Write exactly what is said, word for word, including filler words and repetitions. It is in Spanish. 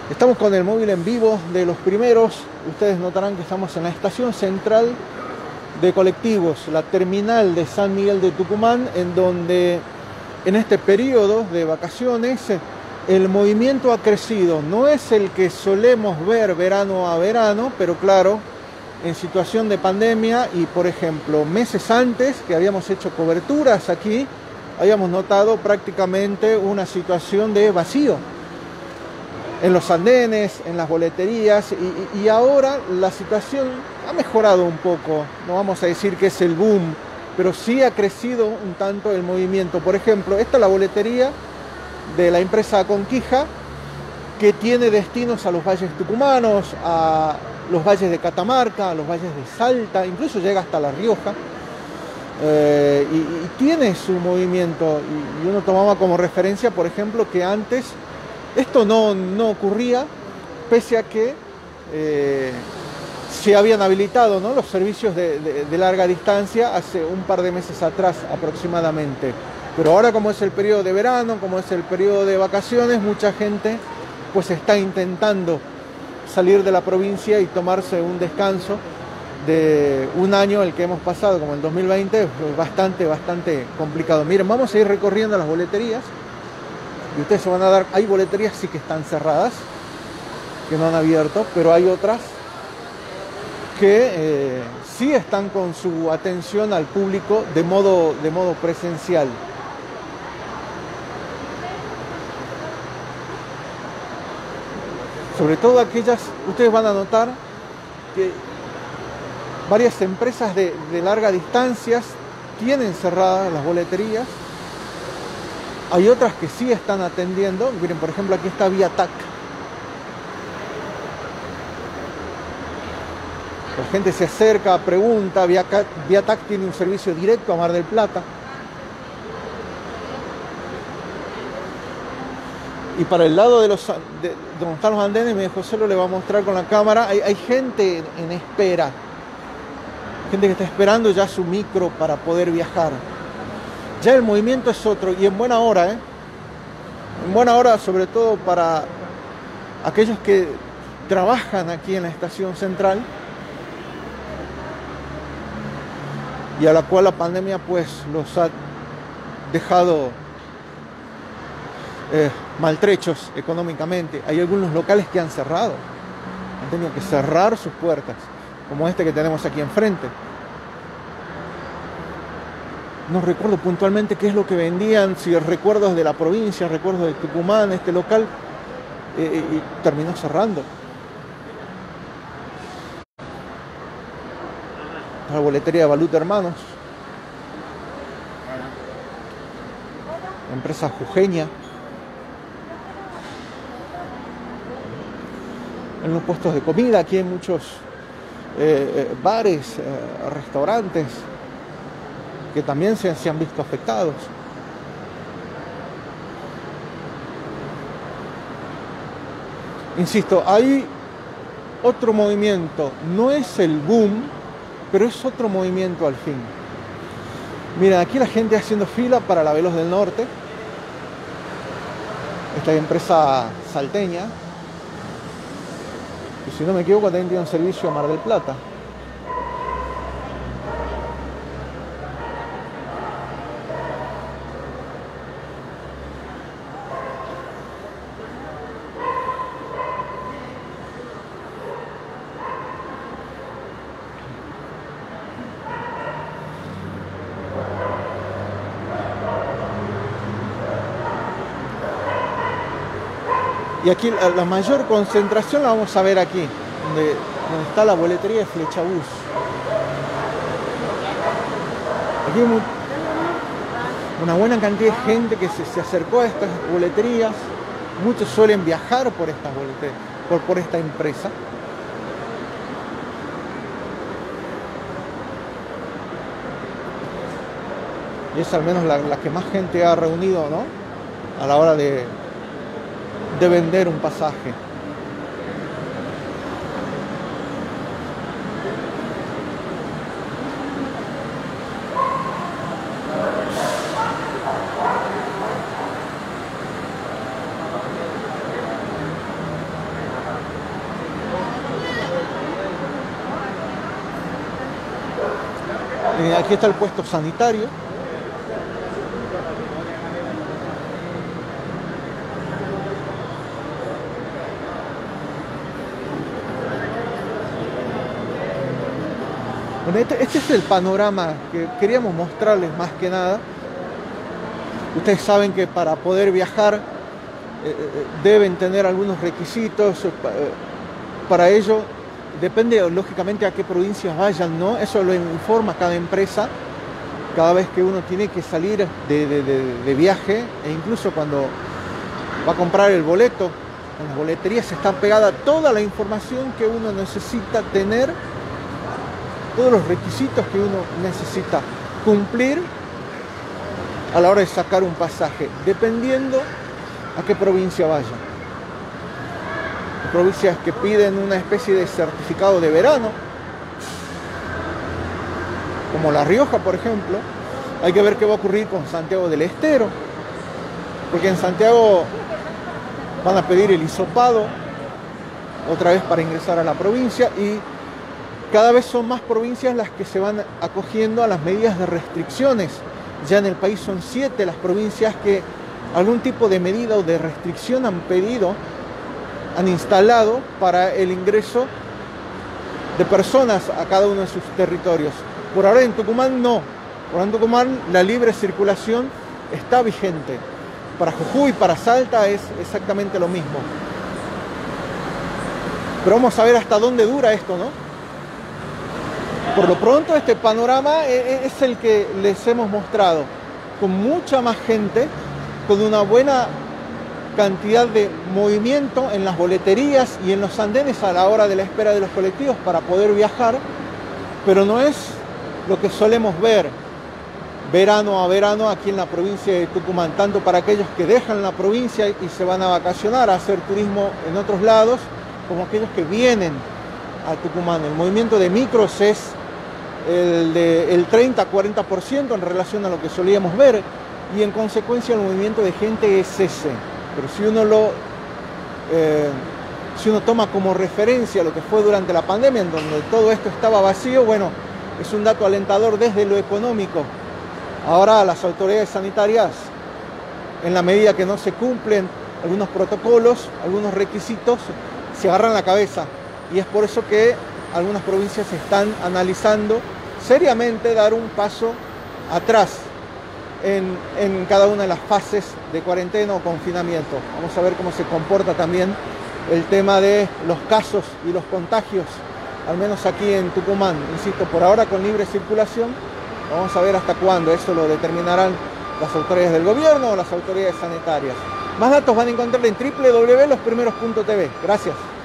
Estamos con el móvil en vivo de los primeros. Ustedes notarán que estamos en la estación central de colectivos, la terminal de San Miguel de Tucumán, en donde en este periodo de vacaciones el movimiento ha crecido. No es el que solemos ver verano a verano, pero claro, en situación de pandemia y, por ejemplo, meses antes que habíamos hecho coberturas aquí, habíamos notado prácticamente una situación de vacío en los andenes, en las boleterías, y, y ahora la situación ha mejorado un poco. No vamos a decir que es el boom, pero sí ha crecido un tanto el movimiento. Por ejemplo, esta es la boletería de la empresa Conquija, que tiene destinos a los valles tucumanos, a los valles de Catamarca, a los valles de Salta, incluso llega hasta La Rioja, eh, y, y tiene su movimiento. Y, y uno tomaba como referencia, por ejemplo, que antes esto no, no ocurría, pese a que eh, se habían habilitado, ¿no?, los servicios de, de, de larga distancia hace un par de meses atrás aproximadamente. Pero ahora, como es el periodo de verano, como es el periodo de vacaciones, mucha gente pues está intentando salir de la provincia y tomarse un descanso de un año, el que hemos pasado, como el dos mil veinte, pues bastante, bastante complicado. Miren, vamos a ir recorriendo las boleterías. Y ustedes se van a dar, hay boleterías sí que están cerradas, que no han abierto, pero hay otras que eh, sí están con su atención al público de modo, de modo presencial. Sobre todo aquellas, ustedes van a notar que varias empresas de, de larga distancia tienen cerradas las boleterías. Hay otras que sí están atendiendo. Miren, por ejemplo, aquí está Viatac. La gente se acerca, pregunta. Viatac tiene un servicio directo a Mar del Plata. Y para el lado de los de, donde están los andenes, mi José lo le va a mostrar con la cámara. Hay, hay gente en espera. Gente que está esperando ya su micro para poder viajar. Ya el movimiento es otro, y en buena hora, ¿eh? En buena hora, sobre todo para aquellos que trabajan aquí en la estación central y a la cual la pandemia pues los ha dejado eh, maltrechos económicamente. Hay algunos locales que han cerrado, han tenido que cerrar sus puertas, como este que tenemos aquí enfrente. No recuerdo puntualmente qué es lo que vendían, si recuerdos de la provincia, recuerdos de Tucumán, este local, eh, y terminó cerrando. La boletería de Balut Hermanos, empresa jujeña. En los puestos de comida, aquí hay muchos eh, eh, bares, eh, restaurantes, que también se, se han visto afectados. Insisto, hay otro movimiento, no es el boom, pero es otro movimiento al fin. Miren, aquí la gente haciendo fila para la Veloz del Norte, esta empresa salteña, y si no me equivoco también tiene un servicio a Mar del Plata. Y aquí la, la mayor concentración la vamos a ver aquí, donde, donde está la boletería de Flechabús. Aquí hay muy, una buena cantidad de gente que se, se acercó a estas boleterías. Muchos suelen viajar por estas boleterías, por, por esta empresa. Y es al menos la, la que más gente ha reunido, ¿no?, a la hora de de vender un pasaje. Eh, aquí está el puesto sanitario. Bueno, este, este es el panorama que queríamos mostrarles más que nada. Ustedes saben que para poder viajar eh, deben tener algunos requisitos. Eh, para ello depende lógicamente a qué provincias vayan, ¿no? Eso lo informa cada empresa cada vez que uno tiene que salir de, de, de, de viaje, e incluso cuando va a comprar el boleto. En las boleterías está pegada toda la información que uno necesita tener, todos los requisitos que uno necesita cumplir a la hora de sacar un pasaje, dependiendo a qué provincia vaya. Hay provincias que piden una especie de certificado de verano, como La Rioja, por ejemplo. Hay que ver qué va a ocurrir con Santiago del Estero, porque en Santiago van a pedir el hisopado otra vez para ingresar a la provincia, y cada vez son más provincias las que se van acogiendo a las medidas de restricciones. Ya en el país son siete las provincias que algún tipo de medida o de restricción han pedido, han instalado para el ingreso de personas a cada uno de sus territorios. Por ahora en Tucumán no. Por ahora en Tucumán la libre circulación está vigente. Para Jujuy, para Salta es exactamente lo mismo. Pero vamos a ver hasta dónde dura esto, ¿no? Por lo pronto este panorama es el que les hemos mostrado, con mucha más gente, con una buena cantidad de movimiento en las boleterías y en los andenes a la hora de la espera de los colectivos para poder viajar, pero no es lo que solemos ver verano a verano aquí en la provincia de Tucumán, tanto para aquellos que dejan la provincia y se van a vacacionar, a hacer turismo en otros lados, como aquellos que vienen a Tucumán. El movimiento de micros es el de el treinta a cuarenta por ciento en relación a lo que solíamos ver, y en consecuencia el movimiento de gente es ese. Pero si uno lo eh, si uno toma como referencia lo que fue durante la pandemia, en donde todo esto estaba vacío, bueno, es un dato alentador desde lo económico. Ahora las autoridades sanitarias, en la medida que no se cumplen algunos protocolos, algunos requisitos, se agarran la cabeza, y es por eso que algunas provincias están analizando seriamente dar un paso atrás en, en cada una de las fases de cuarentena o confinamiento. Vamos a ver cómo se comporta también el tema de los casos y los contagios, al menos aquí en Tucumán. Insisto, por ahora con libre circulación, vamos a ver hasta cuándo. Eso lo determinarán las autoridades del gobierno o las autoridades sanitarias. Más datos van a encontrar en doble u doble u doble u punto los primeros punto t v. Gracias.